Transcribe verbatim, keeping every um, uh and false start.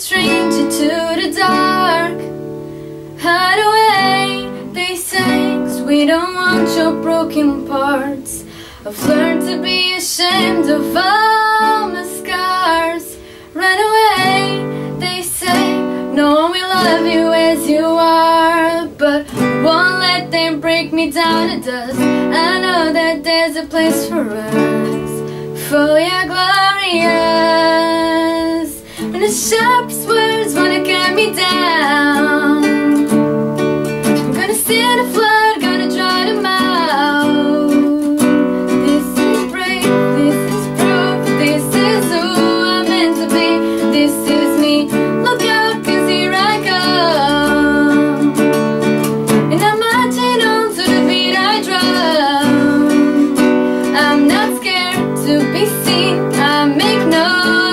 stranger to the dark. Hide away, they say, 'cause we don't want your broken parts. I've learned to be ashamed of all my scars. Run away, they say, no one will love you as you are, but won't let them break me down to dust. I know that there's a place for us, for you're glorious. When the sharpest words wanna cut me down, I'm gonna steal the flood, gonna dry them out. This is brave, this is proof, this is who I'm meant to be. This is me, look out, 'cause here I come. And I'm marching on to the beat I drum. I'm not scared to be seen, I make no